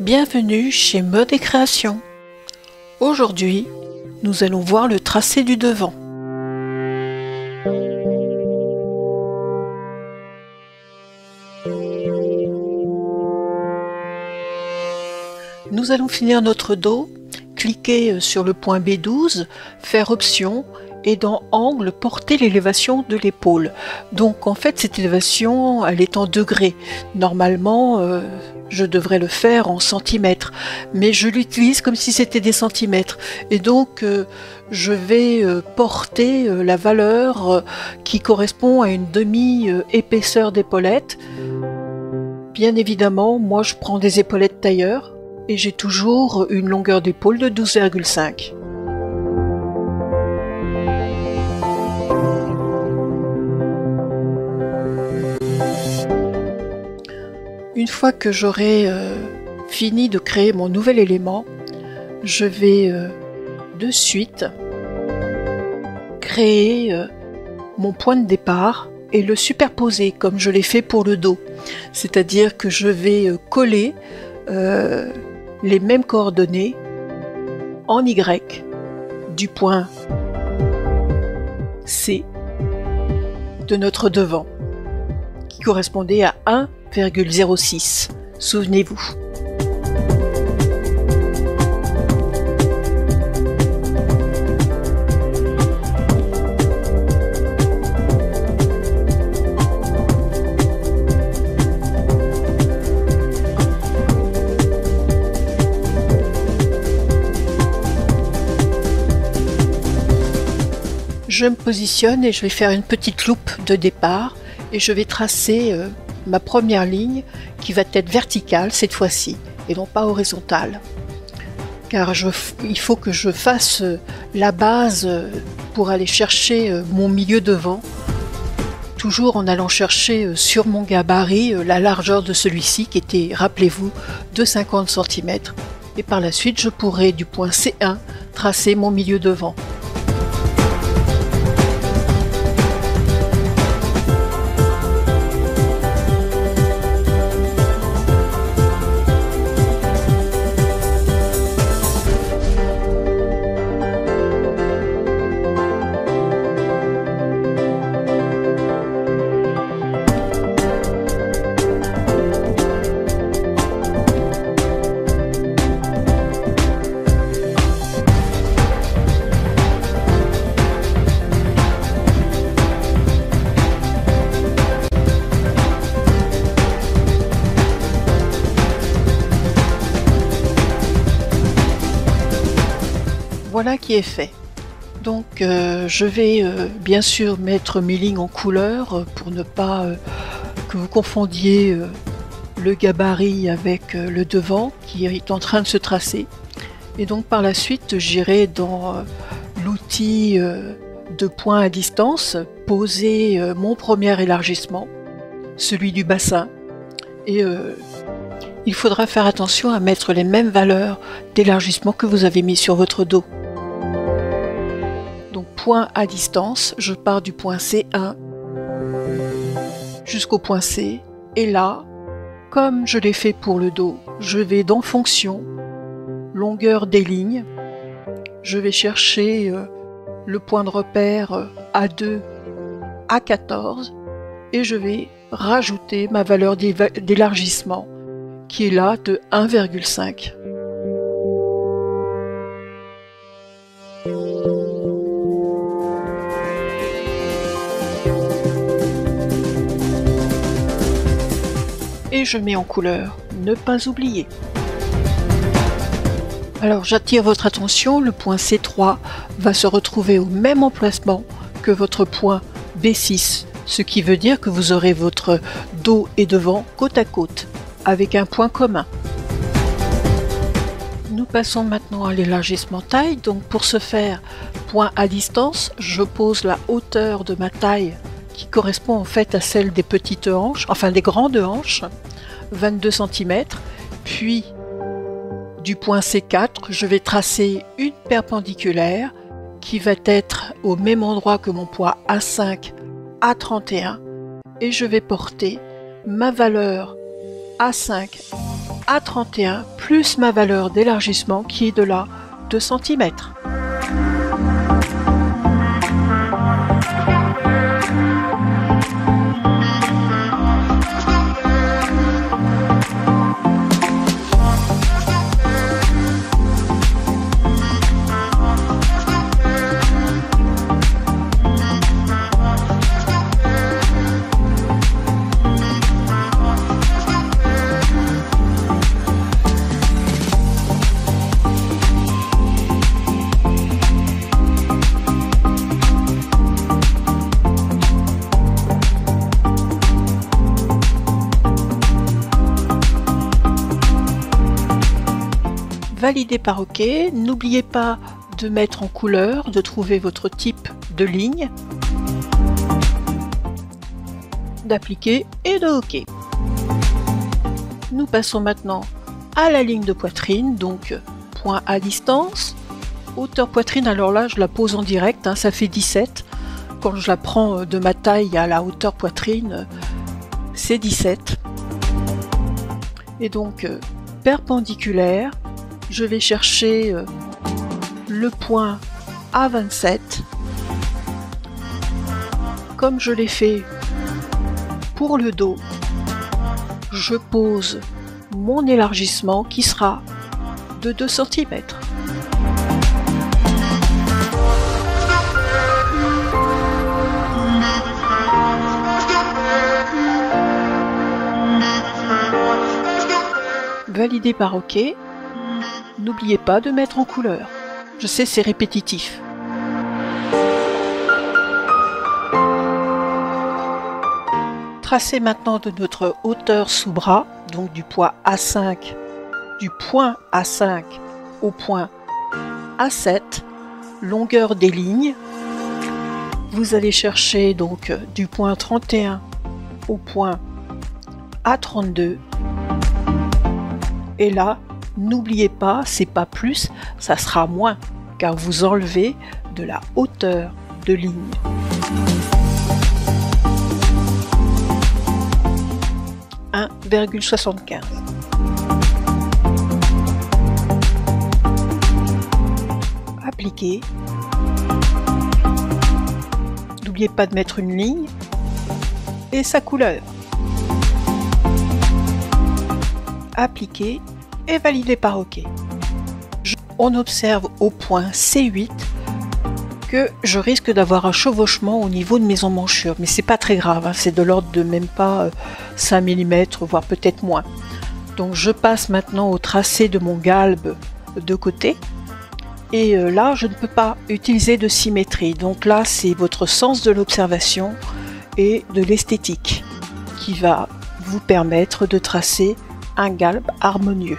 Bienvenue chez Mode et Création. Aujourd'hui, nous allons voir le tracé du devant. Nous allons finir notre dos, cliquer sur le point B12, faire option et dans angle, porter l'élévation de l'épaule. Donc en fait cette élévation elle est en degrés. Normalement je devrais le faire en centimètres, mais je l'utilise comme si c'était des centimètres. Et donc je vais porter la valeur qui correspond à une demi-épaisseur d'épaulette. Bien évidemment, moi je prends des épaulettes tailleur et j'ai toujours une longueur d'épaule de 12,5. Une fois que j'aurai fini de créer mon nouvel élément, je vais de suite créer mon point de départ et le superposer comme je l'ai fait pour le dos. C'est-à-dire que je vais coller les mêmes coordonnées en Y du point C de notre devant qui correspondait à 1,06. Souvenez-vous. Je me positionne et je vais faire une petite loupe de départ et je vais tracer ma première ligne qui va être verticale cette fois-ci et non pas horizontale, car il faut que je fasse la base pour aller chercher mon milieu devant, toujours en allant chercher sur mon gabarit la largeur de celui-ci qui était, rappelez-vous, de 50 cm, et par la suite je pourrai du point C1 tracer mon milieu devant. Voilà qui est fait. Donc je vais bien sûr mettre mes lignes en couleur pour ne pas que vous confondiez le gabarit avec le devant qui est en train de se tracer. Et donc par la suite j'irai dans l'outil de point à distance poser mon premier élargissement, celui du bassin, et il faudra faire attention à mettre les mêmes valeurs d'élargissement que vous avez mis sur votre dos. Donc point à distance, je pars du point C1 jusqu'au point C, et là, comme je l'ai fait pour le dos, je vais dans fonction, longueur des lignes, je vais chercher le point de repère A2, A14, et je vais rajouter ma valeur d'élargissement qui est là de 1,5. Et je mets en couleur, ne pas oublier. Alors j'attire votre attention, le point C3 va se retrouver au même emplacement que votre point B6, ce qui veut dire que vous aurez votre dos et devant côte à côte, avec un point commun. Nous passons maintenant à l'élargissement taille. Donc pour ce faire, point à distance, je pose la hauteur de ma taille qui correspond en fait à celle des petites hanches, enfin des grandes hanches, 22 cm, puis du point C4, je vais tracer une perpendiculaire qui va être au même endroit que mon point A5, A31, et je vais porter ma valeur A5 A31 plus ma valeur d'élargissement qui est de là 2 cm. Validez par OK. N'oubliez pas de mettre en couleur, de trouver votre type de ligne, d'appliquer et de OK. Nous passons maintenant à la ligne de poitrine, donc point à distance. Hauteur poitrine, alors là je la pose en direct, hein, ça fait 17. Quand je la prends de ma taille à la hauteur poitrine, c'est 17. Et donc perpendiculaire, je vais chercher le point A27, comme je l'ai fait pour le dos. Je pose mon élargissement qui sera de 2 cm. Validez par OK. N'oubliez pas de mettre en couleur. Je sais, c'est répétitif. Tracez maintenant de notre hauteur sous bras, donc du point A5 au point A7, longueur des lignes. Vous allez chercher donc du point 31 au point A32. Et là, n'oubliez pas, c'est pas plus, ça sera moins, car vous enlevez de la hauteur de ligne. « 1,75 » Appliquez. N'oubliez pas de mettre une ligne et sa couleur. Appliquez et validé par OK. On observe au point C8 que je risque d'avoir un chevauchement au niveau de mes emmanchures, mais c'est pas très grave, hein, c'est de l'ordre de même pas 5 mm, voire peut-être moins. Donc je passe maintenant au tracé de mon galbe de côté, et là je ne peux pas utiliser de symétrie, donc là c'est votre sens de l'observation et de l'esthétique qui va vous permettre de tracer un galbe harmonieux.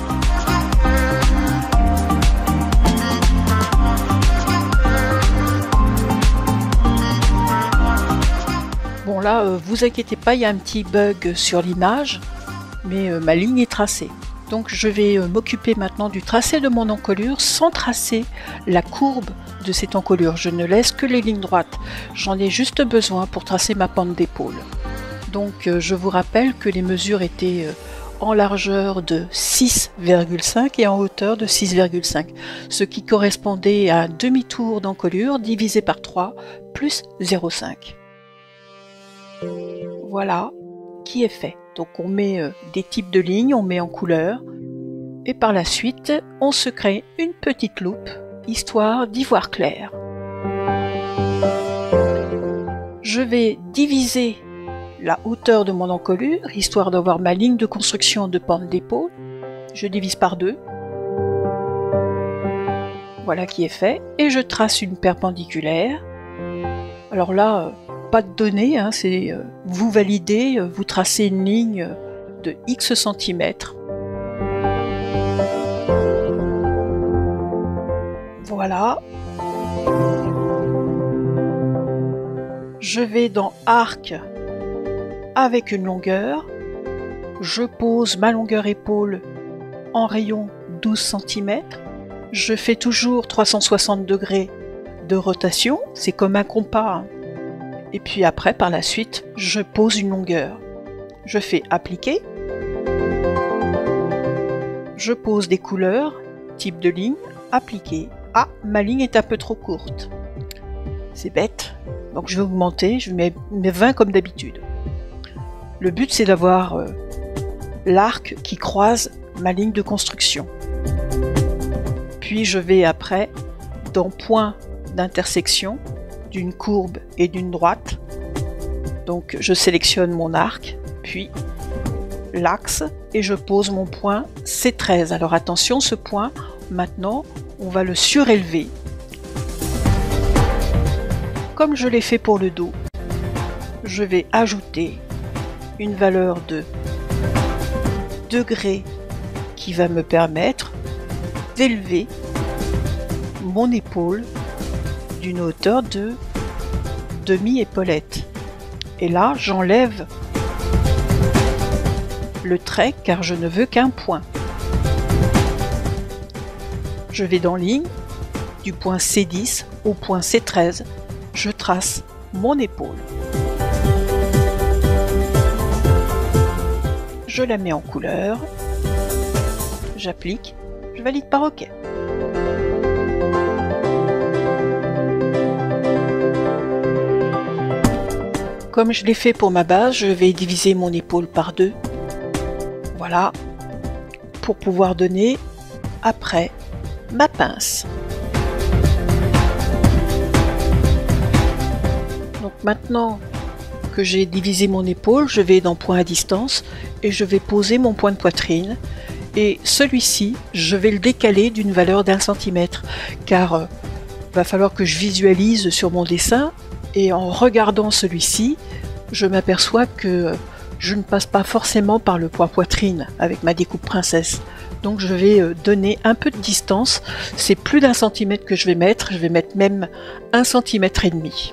Bon là, vous inquiétez pas, il y a un petit bug sur l'image, mais ma ligne est tracée. Donc je vais m'occuper maintenant du tracé de mon encolure sans tracer la courbe de cette encolure. Je ne laisse que les lignes droites. J'en ai juste besoin pour tracer ma pente d'épaule. Donc je vous rappelle que les mesures étaient en largeur de 6,5 et en hauteur de 6,5, ce qui correspondait à un demi-tour d'encolure divisé par 3 plus 0,5. Voilà qui est fait. Donc on met des types de lignes, on met en couleur, et par la suite on se crée une petite loupe, histoire d'y voir clair. Je vais diviser la hauteur de mon encolure, histoire d'avoir ma ligne de construction de pente d'épaule. Je divise par 2. Voilà qui est fait. Et je trace une perpendiculaire. Alors là, pas de données, hein, c'est vous validez, vous tracez une ligne de X centimètres. Voilà. Je vais dans arc avec une longueur. Je pose ma longueur épaule en rayon 12 cm. Je fais toujours 360 degrés de rotation, c'est comme un compas, hein. Et puis après, par la suite, je pose une longueur. Je fais appliquer. je pose des couleurs, type de ligne, appliquer. Ah, ma ligne est un peu trop courte. C'est bête. Donc je vais augmenter, je mets 20 comme d'habitude. Le but c'est d'avoir l'arc qui croise ma ligne de construction. Puis je vais après dans point d'intersection d'une courbe et d'une droite. Donc je sélectionne mon arc, puis l'axe et je pose mon point C13. Alors attention, ce point, maintenant, on va le surélever. Comme je l'ai fait pour le dos, je vais ajouter une valeur de degrés qui va me permettre d'élever mon épaule d'une hauteur de demi-épaulette. Et là, j'enlève le trait car je ne veux qu'un point. Je vais dans ligne, du point C10 au point C13, je trace mon épaule. Je la mets en couleur, j'applique, je valide par OK. Comme je l'ai fait pour ma base, je vais diviser mon épaule par deux. Voilà, pour pouvoir donner après ma pince. Donc maintenant que j'ai divisé mon épaule, je vais dans point à distance et je vais poser mon point de poitrine. Et celui-ci, je vais le décaler d'une valeur d'1 centimètre car va falloir que je visualise sur mon dessin et en regardant celui-ci, je m'aperçois que je ne passe pas forcément par le point poitrine avec ma découpe princesse. Donc je vais donner un peu de distance, c'est plus d'1 centimètre que je vais mettre même 1,5 centimètre.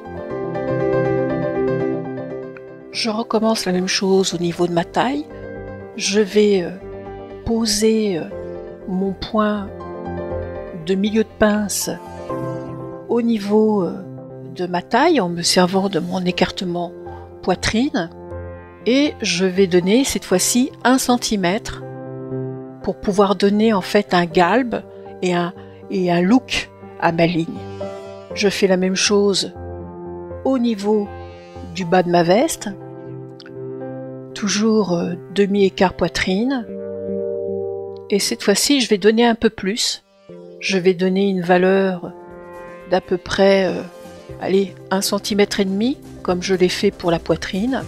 Je recommence la même chose au niveau de ma taille. Je vais poser mon point de milieu de pince au niveau de ma taille en me servant de mon écartement poitrine. Et je vais donner cette fois-ci 1 centimètre pour pouvoir donner en fait un galbe et un look à ma ligne. Je fais la même chose au niveau du bas de ma veste, toujours demi-écart poitrine. Et cette fois-ci, je vais donner un peu plus. Je vais donner une valeur d'à peu près, allez, 1,5 centimètre, comme je l'ai fait pour la poitrine.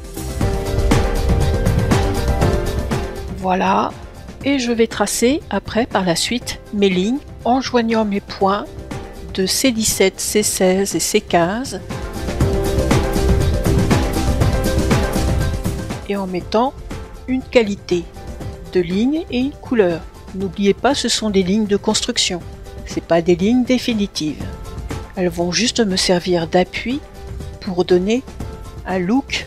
Voilà, et je vais tracer après par la suite mes lignes en joignant mes points de C17, C16 et C15 et en mettant une qualité de ligne et une couleur. N'oubliez pas, ce sont des lignes de construction, c'est pas des lignes définitives. Elles vont juste me servir d'appui pour donner un look.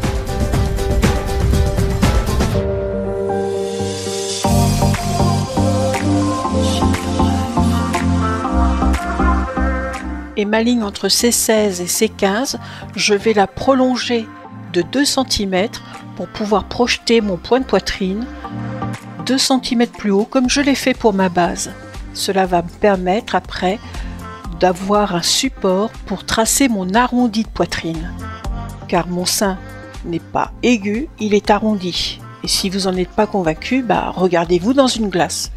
Et ma ligne entre C16 et C15, je vais la prolonger de 2 cm pour pouvoir projeter mon point de poitrine 2 cm plus haut comme je l'ai fait pour ma base. Cela va me permettre après d'avoir un support pour tracer mon arrondi de poitrine. Car mon sein n'est pas aigu, il est arrondi. Et si vous n'en êtes pas convaincu, regardez-vous dans une glace.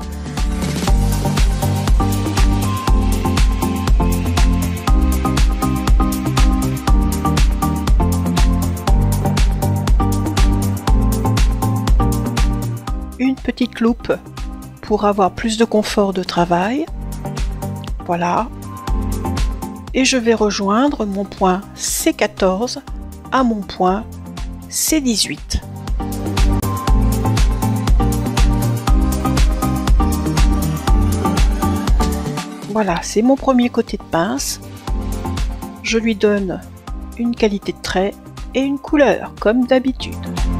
Une petite loupe pour avoir plus de confort de travail. Voilà. Et je vais rejoindre mon point C14 à mon point C18. Voilà, c'est mon premier côté de pince. Je lui donne une qualité de trait et une couleur, comme d'habitude.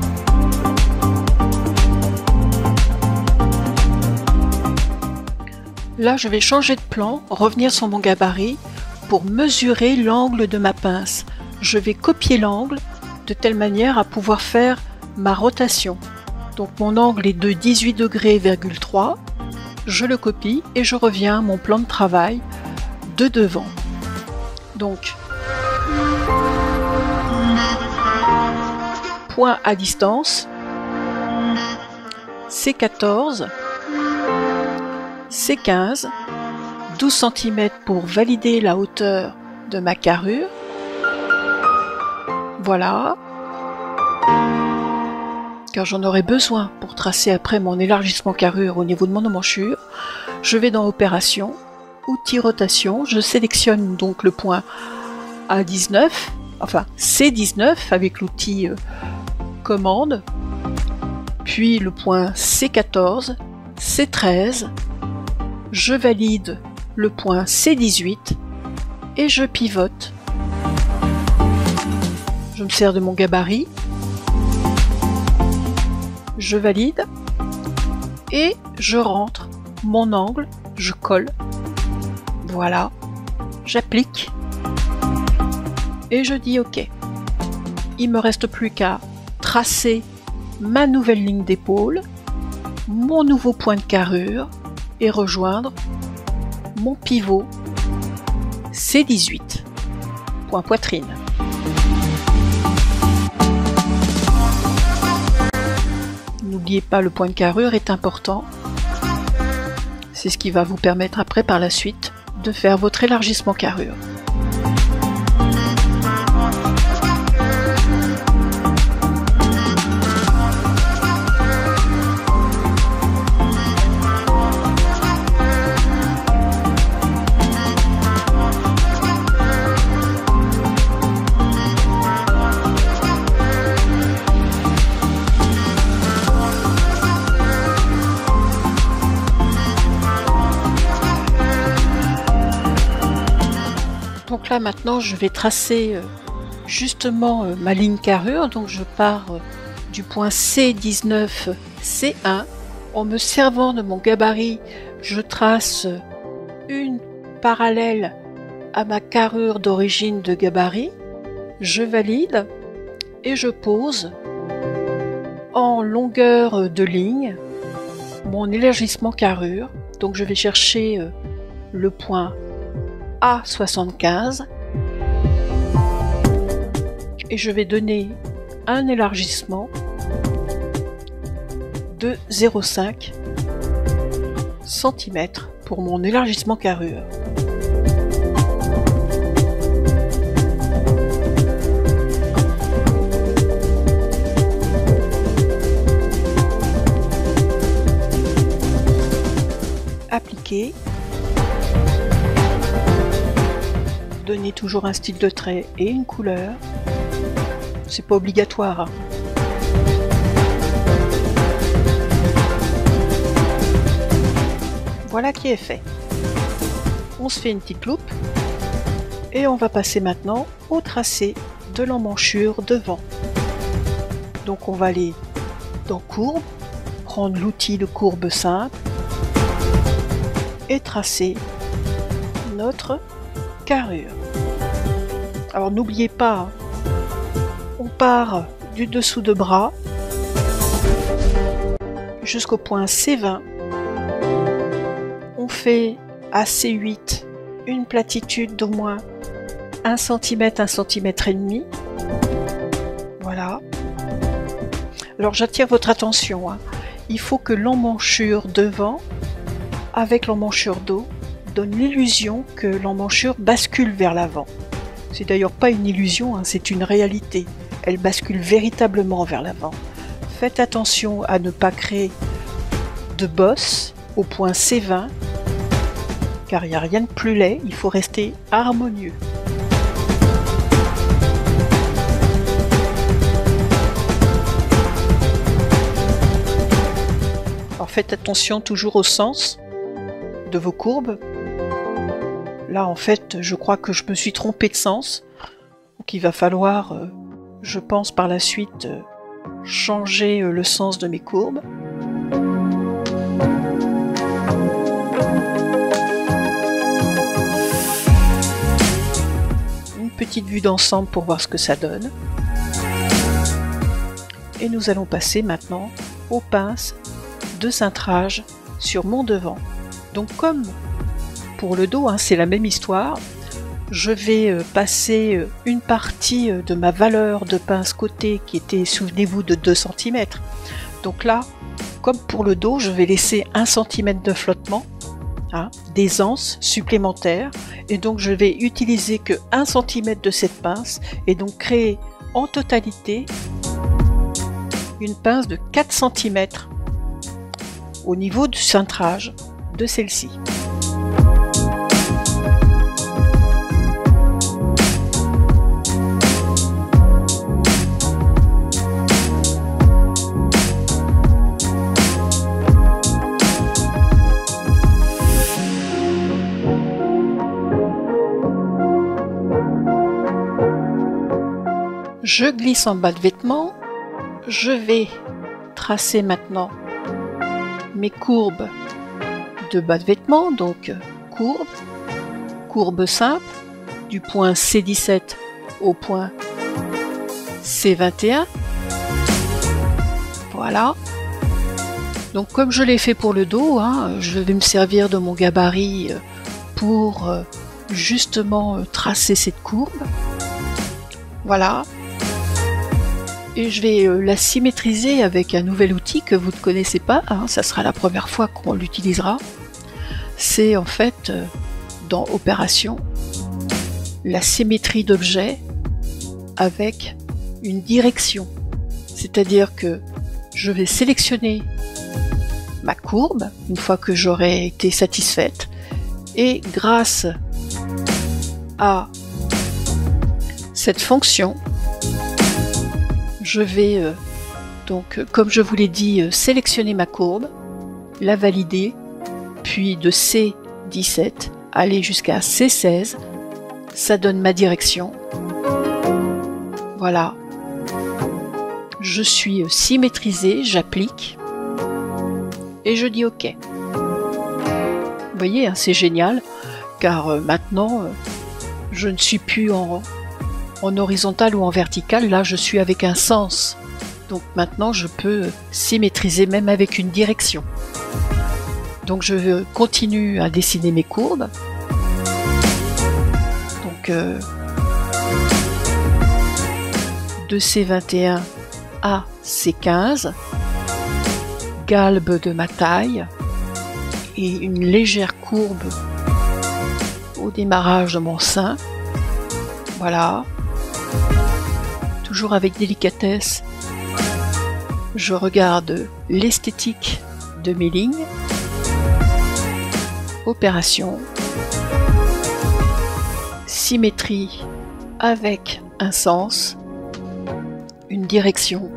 Là, je vais changer de plan, revenir sur mon gabarit pour mesurer l'angle de ma pince. Je vais copier l'angle de telle manière à pouvoir faire ma rotation. Donc mon angle est de 18,3 degrés je le copie et je reviens à mon plan de travail de devant. Donc, point à distance, C14, C15, 12 cm pour valider la hauteur de ma carrure. Voilà. Car j'en aurai besoin pour tracer après mon élargissement carrure au niveau de mon emmanchure. Je vais dans Opération, Outils rotation, je sélectionne donc le point A19, enfin C19 avec l'outil commande, puis le point C14, C13, je valide le point C18 et je pivote. Je me sers de mon gabarit, je valide et je rentre mon angle, je colle, voilà, j'applique et je dis OK. Il me reste plus qu'à tracer ma nouvelle ligne d'épaule, mon nouveau point de carrure et rejoindre mon pivot C18, point poitrine. N'oubliez pas, le point de carrure est important. C'est ce qui va vous permettre après par la suite de faire votre élargissement carrure. Donc là maintenant je vais tracer justement ma ligne carrure, donc je pars du point C19, C1. En me servant de mon gabarit, je trace une parallèle à ma carrure d'origine de gabarit, je valide et je pose en longueur de ligne mon élargissement carrure. Donc je vais chercher le point A75 et je vais donner un élargissement de 0,5 cm pour mon élargissement carrure. Appliquer. Donner toujours un style de trait et une couleur. C'est pas obligatoire, hein. Voilà qui est fait. On se fait une petite loupe et on va passer maintenant au tracé de l'emmanchure devant. Donc on va aller dans courbe, prendre l'outil de courbe simple et tracer notre carrure. Alors n'oubliez pas, on part du dessous de bras jusqu'au point C20. On fait à C8 une platitude d'au moins 1 cm, 1 cm et demi. Voilà. Alors j'attire votre attention, hein. Il faut que l'emmanchure devant avec l'emmanchure dos donne l'illusion que l'emmanchure bascule vers l'avant. C'est d'ailleurs pas une illusion, hein, c'est une réalité. Elle bascule véritablement vers l'avant. Faites attention à ne pas créer de bosse au point C20, car il n'y a rien de plus laid, il faut rester harmonieux. Alors faites attention toujours au sens de vos courbes. Là en fait je crois que je me suis trompée de sens, donc il va falloir je pense par la suite changer le sens de mes courbes. Une petite vue d'ensemble pour voir ce que ça donne. Et nous allons passer maintenant aux pinces de cintrage sur mon devant. Donc comme pour le dos, c'est la même histoire, je vais passer une partie de ma valeur de pince côté qui était, souvenez-vous, de 2 cm. Donc là, comme pour le dos, je vais laisser 1 cm de flottement, d'aisance supplémentaire, et donc je vais utiliser que 1 cm de cette pince et donc créer en totalité une pince de 4 cm au niveau du cintrage de celle-ci. Je glisse en bas de vêtement, je vais tracer maintenant mes courbes de bas de vêtement, donc courbe simple, du point C17 au point C21. Voilà. Donc comme je l'ai fait pour le dos, je vais me servir de mon gabarit pour justement tracer cette courbe. Voilà. Et je vais la symétriser avec un nouvel outil que vous ne connaissez pas, ça sera la première fois qu'on l'utilisera. C'est en fait, dans Opération, la symétrie d'objet avec une direction. C'est-à-dire que je vais sélectionner ma courbe, une fois que j'aurai été satisfaite, et grâce à cette fonction, je vais donc, comme je vous l'ai dit, sélectionner ma courbe, la valider, puis de C17 aller jusqu'à C16, ça donne ma direction. Voilà, je suis symétrisée, j'applique et je dis OK. Vous voyez, c'est génial, car maintenant je ne suis plus en horizontal ou en vertical, là je suis avec un sens. Donc maintenant je peux symétriser même avec une direction. Donc je continue à dessiner mes courbes. Donc de C21 à C15, galbe de ma taille et une légère courbe au démarrage de mon sein. Voilà. Toujours avec délicatesse, je regarde l'esthétique de mes lignes. Opération, symétrie avec un sens, une direction.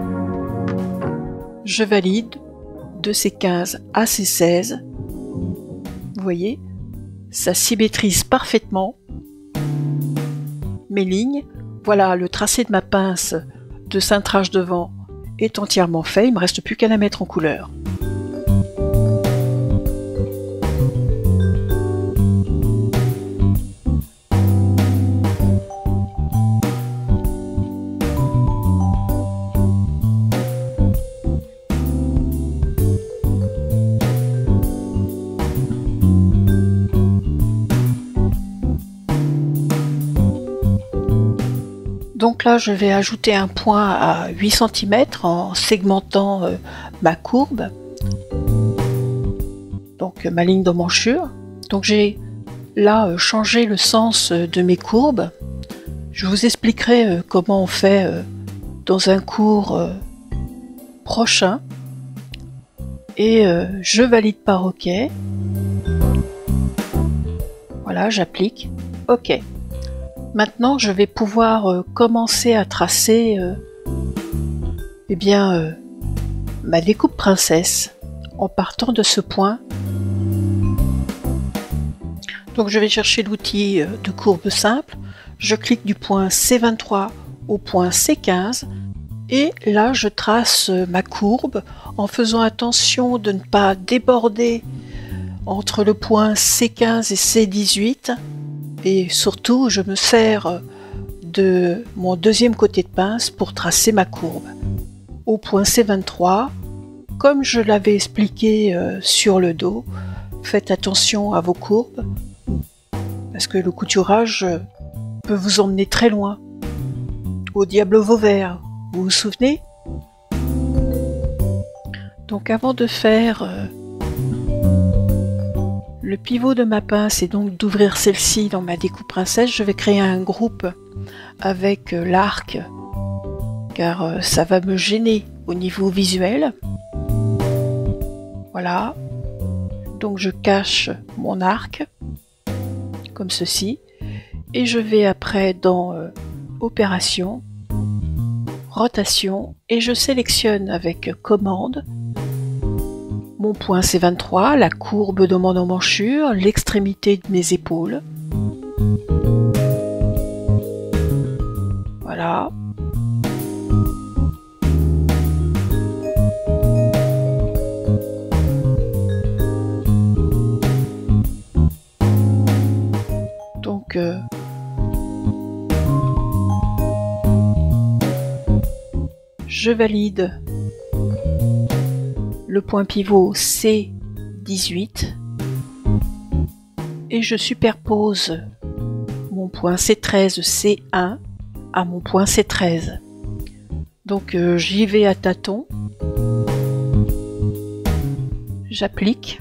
Je valide de C15 à C16. Vous voyez, ça symétrise parfaitement mes lignes. Voilà, le tracé de ma pince de cintrage devant est entièrement fait, il ne me reste plus qu'à la mettre en couleur. Donc là, je vais ajouter un point à 8 cm en segmentant ma courbe, donc ma ligne d'emmanchure. Donc j'ai là changé le sens de mes courbes. Je vous expliquerai comment on fait dans un cours prochain. Et je valide par OK. Voilà, j'applique. OK. Maintenant, je vais pouvoir commencer à tracer ma découpe princesse en partant de ce point. Donc je vais chercher l'outil de courbe simple, je clique du point C23 au point C15 et là je trace ma courbe en faisant attention de ne pas déborder entre le point C15 et C18. Et surtout, je me sers de mon deuxième côté de pince pour tracer ma courbe. Au point C23, comme je l'avais expliqué sur le dos, faites attention à vos courbes, parce que le couturage peut vous emmener très loin. Au diable Vauvert, vous vous souvenez? Donc avant de faire le pivot de ma pince et donc d'ouvrir celle-ci dans ma découpe princesse, je vais créer un groupe avec l'arc, car ça va me gêner au niveau visuel. Voilà, donc je cache mon arc, comme ceci, et je vais après dans Opération, Rotation, et je sélectionne avec Commande mon point C23, la courbe de mon emmanchure, l'extrémité de mes épaules. Voilà. Donc je valide le point pivot C18 et je superpose mon point C13 C1 à mon point C13. Donc j'y vais à tâtons, j'applique,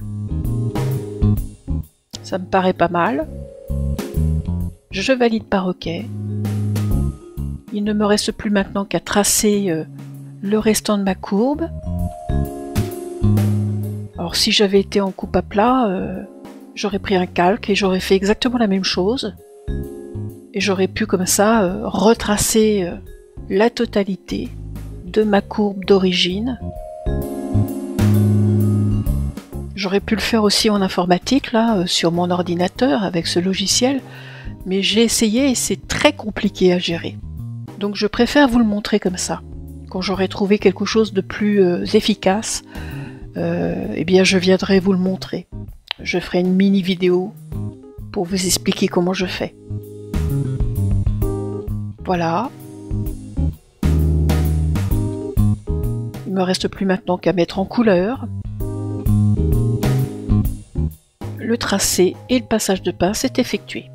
ça me paraît pas mal, je valide par OK. Il ne me reste plus maintenant qu'à tracer le restant de ma courbe. Alors si j'avais été en coupe à plat, j'aurais pris un calque et j'aurais fait exactement la même chose. Et j'aurais pu comme ça retracer la totalité de ma courbe d'origine. J'aurais pu le faire aussi en informatique, là, sur mon ordinateur avec ce logiciel, mais j'ai essayé et c'est très compliqué à gérer. Donc je préfère vous le montrer comme ça. Quand j'aurai trouvé quelque chose de plus efficace, eh bien je viendrai vous le montrer. Je ferai une mini vidéo pour vous expliquer comment je fais. Voilà. Il me reste plus maintenant qu'à mettre en couleur. Le tracé et le passage de pince est effectué.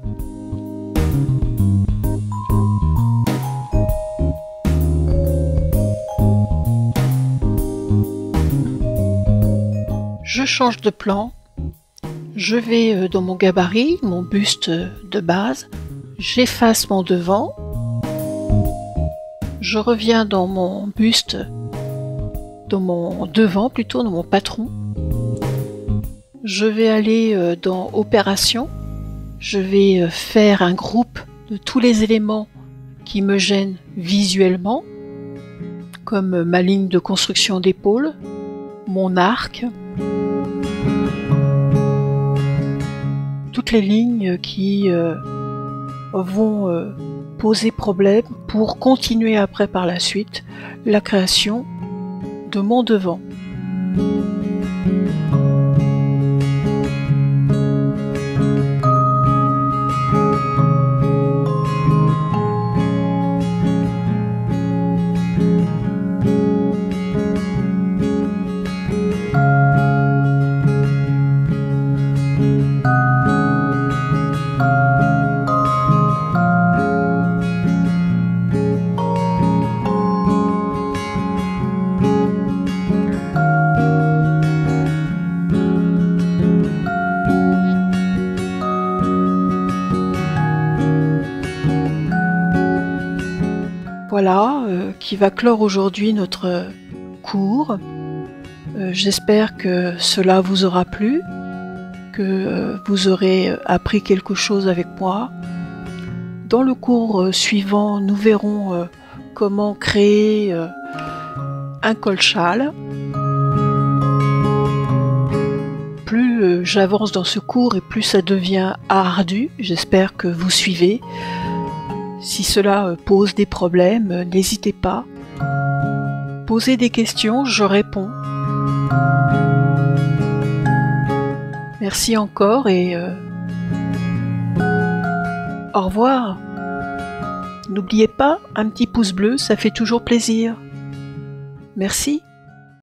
Je change de plan, je vais dans mon gabarit, mon buste de base, j'efface mon devant, je reviens dans mon buste, dans mon devant plutôt, dans mon patron, je vais aller dans Opération, je vais faire un groupe de tous les éléments qui me gênent visuellement, comme ma ligne de construction d'épaule, mon arc, toutes les lignes qui vont poser problème pour continuer après par la suite la création de mon devant. Voilà, qui va clore aujourd'hui notre cours. J'espère que cela vous aura plu, que vous aurez appris quelque chose avec moi. Dans le cours suivant, nous verrons comment créer un col-châle. Plus j'avance dans ce cours et plus ça devient ardu. J'espère que vous suivez. Si cela pose des problèmes, n'hésitez pas. Posez des questions, je réponds. Merci encore et au revoir. N'oubliez pas, un petit pouce bleu, ça fait toujours plaisir. Merci.